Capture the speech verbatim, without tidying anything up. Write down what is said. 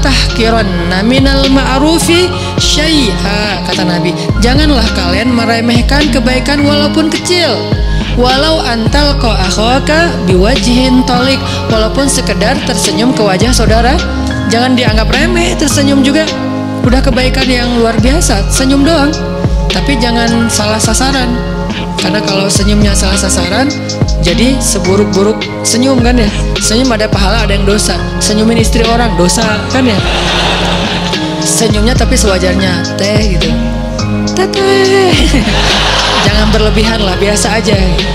tahqiranna minal ma'rufi syai'a, kata Nabi, janganlah kalian meremehkan kebaikan walaupun kecil. Walau antal ko akhwaka biwajhin tolik, walaupun sekedar tersenyum ke wajah saudara, jangan dianggap remeh. Tersenyum juga udah kebaikan yang luar biasa, senyum doang. Tapi jangan salah sasaran, karena kalau senyumnya salah sasaran jadi seburuk-buruk senyum kan ya. Senyum ada pahala, ada yang dosa. Senyumin istri orang dosa kan ya. Senyumnya tapi sewajarnya, teh gitu, teteh. Jangan berlebihan lah, biasa aja.